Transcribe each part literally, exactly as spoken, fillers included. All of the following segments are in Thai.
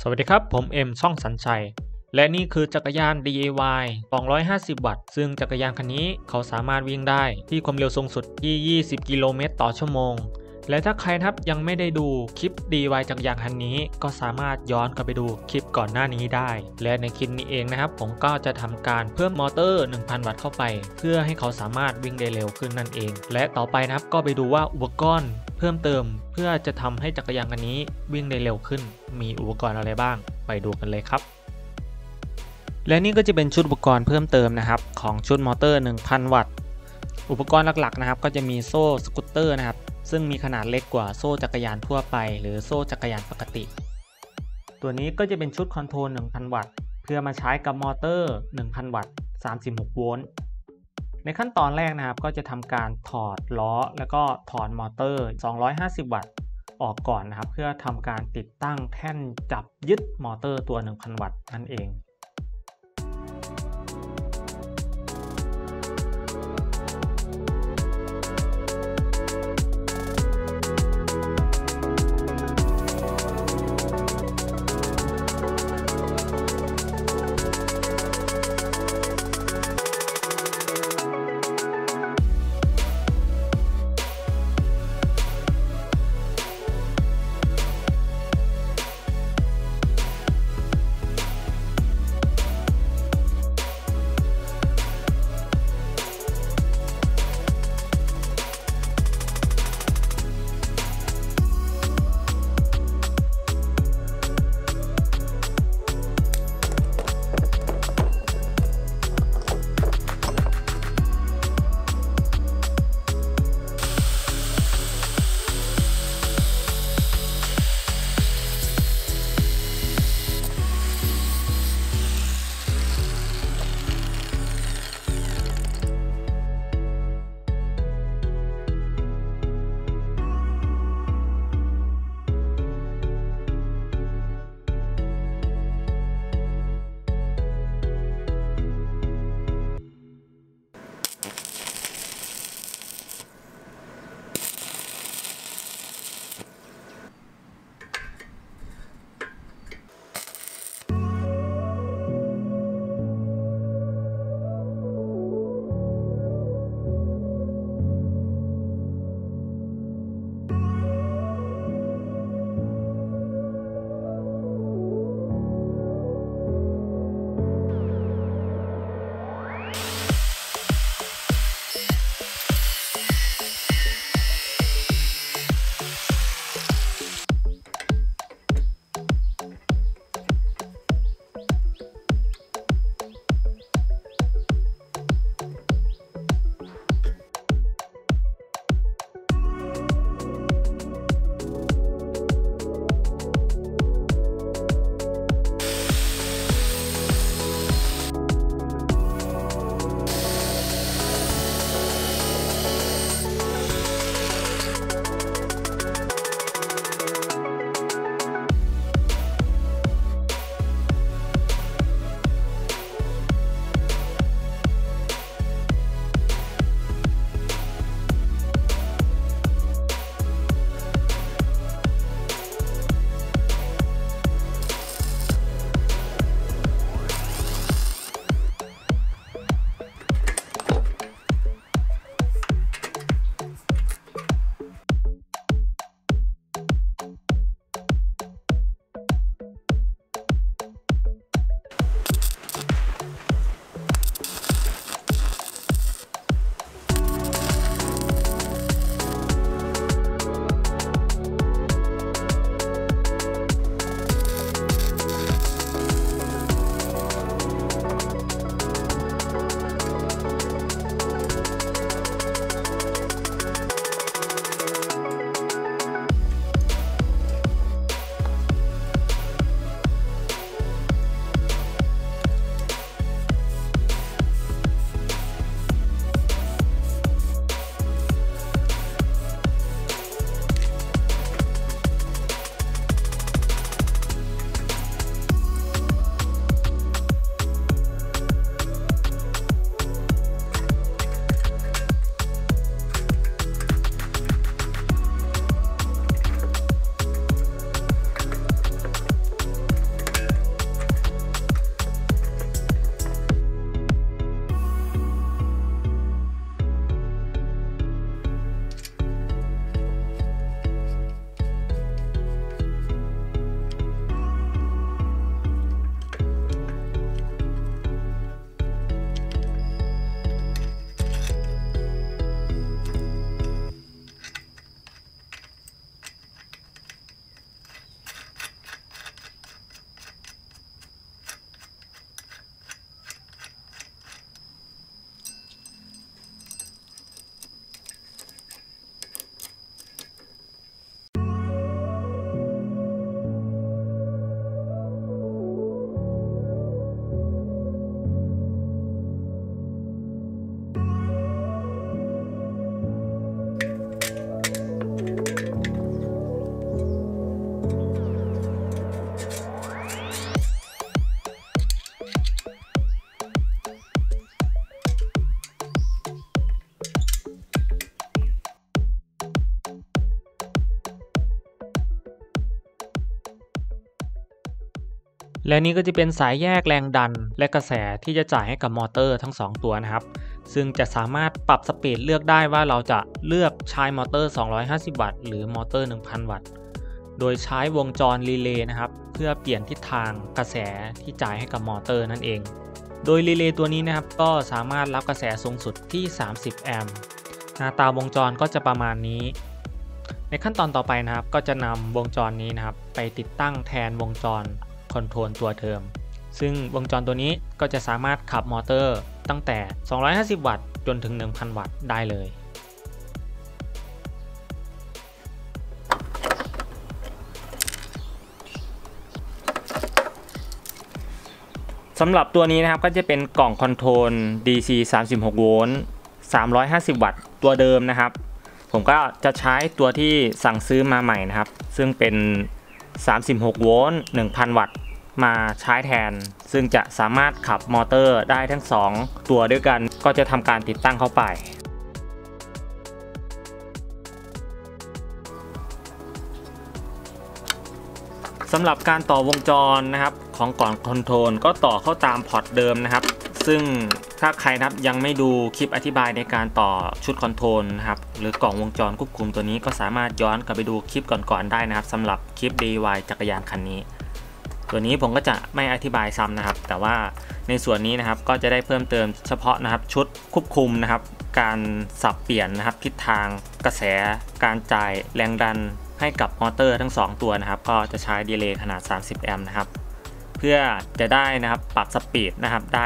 สวัสดีครับผมเอ็มช่องสัญชัยและนี่คือจักรยาน ดี เอ วาย สองร้อยห้าสิบ วัตต์ซึ่งจักรยานคันนี้เขาสามารถวิ่งได้ที่ความเร็วสูงสุดที่ยี่สิบกิโลเมตรต่อชั่วโมงและถ้าใครครับยังไม่ได้ดูคลิป ดี วาย จักรยานคันนี้ก็สามารถย้อนกลับไปดูคลิปก่อนหน้านี้ได้และในคลิปนี้เองนะครับผมก็จะทำการเพิ่มมอเตอร์ หนึ่งพัน วัตต์เข้าไปเพื่อให้เขาสามารถวิ่งได้เร็วขึ้นนั่นเองและต่อไปนะครับก็ไปดูว่าอุปกรณ์เพิ่มเติมเพื่อจะทำให้จักรยานคันนี้วิ่งได้เร็วขึ้นมีอุปกรณ์อะไรบ้างไปดูกันเลยครับและนี่ก็จะเป็นชุดอุปกรณ์เพิ่มเติมนะครับของชุดมอเตอร์ หนึ่งพัน วัตต์อุปกรณ์หลักๆนะครับก็จะมีโซ่สกูตเตอร์นะครับซึ่งมีขนาดเล็กกว่าโซ่จักรยานทั่วไปหรือโซ่จักรยานปกติตัวนี้ก็จะเป็นชุดคอนโทรล หนึ่งพัน วัตต์เพื่อมาใช้กับมอเตอร์ หนึ่งพัน วัตต์ สามสิบหก โวลต์ในขั้นตอนแรกนะครับก็จะทำการถอดล้อแล้วก็ถอดมอเตอร์ สองร้อยห้าสิบ วัตต์ออกก่อนนะครับเพื่อทำการติดตั้งแท่นจับยึดมอเตอร์ตัว หนึ่งพัน วัตต์นั่นเองและนี่ก็จะเป็นสายแยกแรงดันและกระแสที่จะจ่ายให้กับมอเตอร์ทั้งสองตัวนะครับซึ่งจะสามารถปรับสปีดเลือกได้ว่าเราจะเลือกใช้มอเตอร์สองร้อยห้าสิบวัตต์หรือมอเตอร์ หนึ่งพัน วัตต์โดยใช้วงจรรีเลย์นะครับเพื่อเปลี่ยนทิศทางกระแสที่จ่ายให้กับมอเตอร์นั่นเองโดยรีเลย์ตัวนี้นะครับก็สามารถรับกระแสสูงสุดที่สามสิบแอมป์หน้าตาวงจรก็จะประมาณนี้ในขั้นตอนต่อไปนะครับก็จะนำวงจรนี้นะครับไปติดตั้งแทนวงจรคอนโทรลตัวเดิมซึ่งวงจรตัวนี้ก็จะสามารถขับมอเตอร์ตั้งแต่สองร้อยห้าสิบวัตต์จนถึง หนึ่งพัน วัตต์ได้เลยสำหรับตัวนี้นะครับก็จะเป็นกล่องคอนโทรล ดี ซี สามสิบหก โวลต์ สามร้อยห้าสิบ วัตต์ตัวเดิมนะครับผมก็จะใช้ตัวที่สั่งซื้อมาใหม่นะครับซึ่งเป็นสามสิบหก โวลต์ หนึ่งพัน วัตต์มาใช้แทนซึ่งจะสามารถขับมอเตอร์ได้ทั้งสองตัวด้วยกันก็จะทำการติดตั้งเข้าไปสำหรับการต่อวงจรนะครับของกล่องคอนโทรลก็ต่อเข้าตามพอร์ตเดิมนะครับซึ่งถ้าใครนะครับยังไม่ดูคลิปอธิบายในการต่อชุดคอนโทรลนะครับหรือกล่องวงจรควบคุมตัวนี้ก็สามารถย้อนกลับไปดูคลิปก่อนๆได้นะครับสำหรับคลิป ดี วาย จักรยานคันนี้ตัวนี้ผมก็จะไม่อธิบายซ้ำนะครับแต่ว่าในส่วนนี้นะครับก็จะได้เพิ่มเติมเฉพาะนะครับชุดควบคุมนะครับการสับเปลี่ยนนะครับทิศทางกระแสการจ่ายแรงดันให้กับมอเตอร์ทั้งสองตัวนะครับก็จะใช้ดีเลย์ขนาดสามสิบแอมป์นะครับเพื่อจะได้นะครับปรับสปีดนะครับได้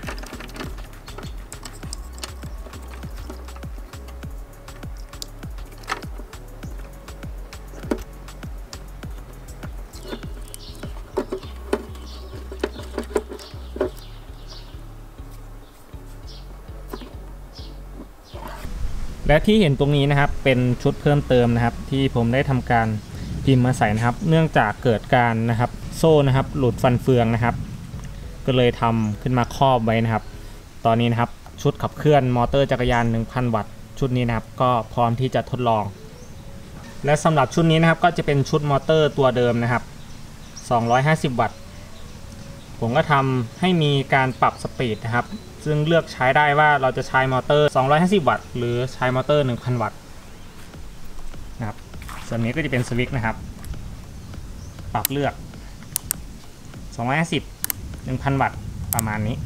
และที่เห็นตรงนี้นะครับเป็นชุดเพิ่มเติมนะครับที่ผมได้ทำการพิมพ์มาใส่นะครับเนื่องจากเกิดการนะครับโซ่นะครับหลุดฟันเฟืองนะครับก็เลยทำขึ้นมาครอบไว้นะครับตอนนี้นะครับชุดขับเคลื่อนมอเตอร์จักรยาน หนึ่งพัน วัตต์ชุดนี้นะครับก็พร้อมที่จะทดลองและสำหรับชุดนี้นะครับก็จะเป็นชุดมอเตอร์ตัวเดิมนะครับสองร้อยห้าสิบ วัตต์ผมก็ทำให้มีการปรับสปีดนะครับซึ่งเลือกใช้ได้ว่าเราจะใช้มอเตอร์สองร้อยห้าสิบ วัตต์หรือใช้มอเตอร์ หนึ่งพัน วัตต์นะครับส่วนนี้ก็จะเป็นสวิตช์นะครับปรับเลือกสองร้อยห้าสิบ หนึ่งพัน วัตต์ประมาณนี้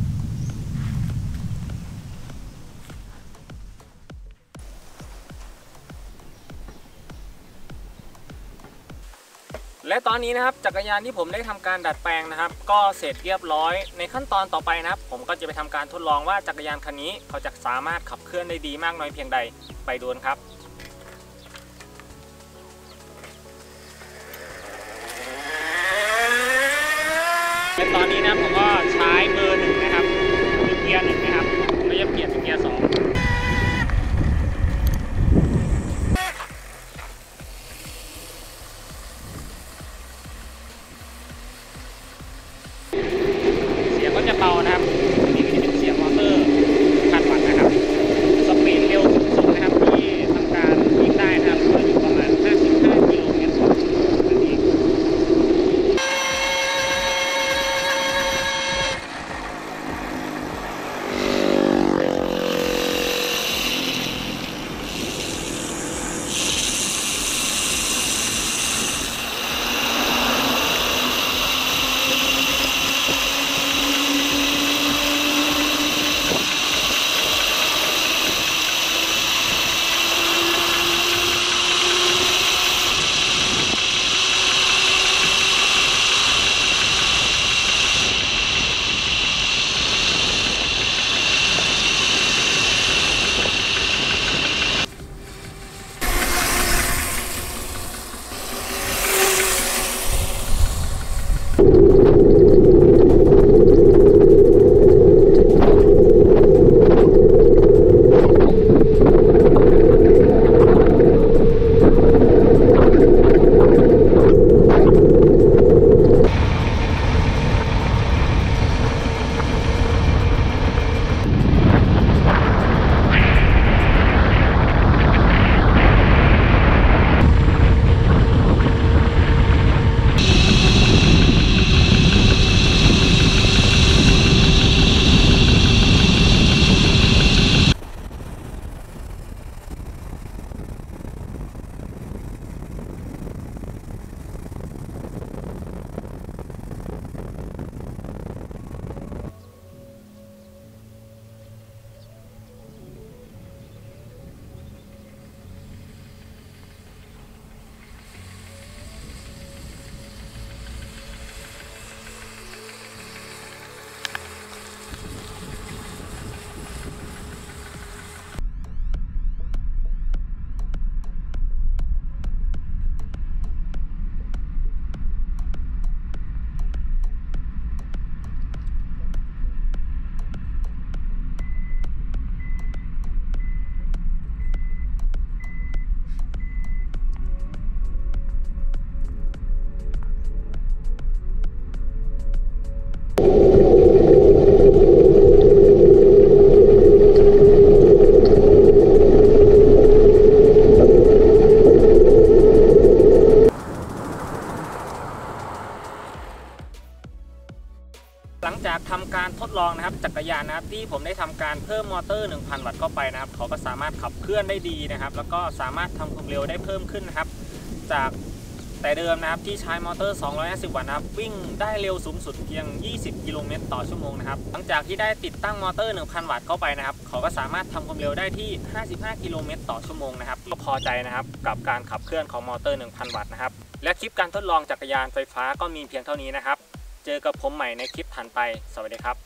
และตอนนี้นะครับจักรยานที่ผมได้ทำการดัดแปลงนะครับก็เสร็จเรียบร้อยในขั้นตอนต่อไปนะครับผมก็จะไปทำการทดลองว่าจักรยานคันนี้เขาจะสามารถขับเคลื่อนได้ดีมากน้อยเพียงใดไปดูกันครับและตอนนี้นะผมก็ใช้เบอร์หนึ่งนะครับเกียร์หนึ่งนะครับผมก็จะเปลี่ยนเป็นเกียร์สองก็จะเบานะครับนี่ก็จะเป็นเสียงมอเตอร์พันวัตต์นะครับสปีดเร็วสูงนะครับที่ทำการวิ่งได้นะครับก็อยู่ประมาณห้าสิบห้ากิโลเมตรต่อชั่วโมงนั่นเองลองนะครับจักรยานนะครับที่ผมได้ทำการเพิ่มมอเตอร์ หนึ่งพัน วัตต์เข้าไปนะครับเขาก็สามารถขับเคลื่อนได้ดีนะครับแล้วก็สามารถทำความเร็วได้เพิ่มขึ้นนะครับจากแต่เดิมนะครับที่ใช้มอเตอร์ สองร้อยห้าสิบ วัตต์นะครับวิ่งได้เร็วสูงสุดเพียง ยี่สิบ กิโลเมตรต่อชั่วโมงนะครับหลังจากที่ได้ติดตั้งมอเตอร์ หนึ่งพัน วัตต์เข้าไปนะครับเขาก็สามารถทำความเร็วได้ที่ ห้าสิบห้า กิโลเมตรต่อชั่วโมงนะครับก็พอใจนะครับกับการขับเคลื่อนของมอเตอร์ หนึ่งพัน วัตต์นะครับและคลิปการทดลองจักรยานไฟฟ้าก็มีเพียงเท่านี้นะครับเจอกับผมใหม่ในคลิปถัดไปสวัสดีครับ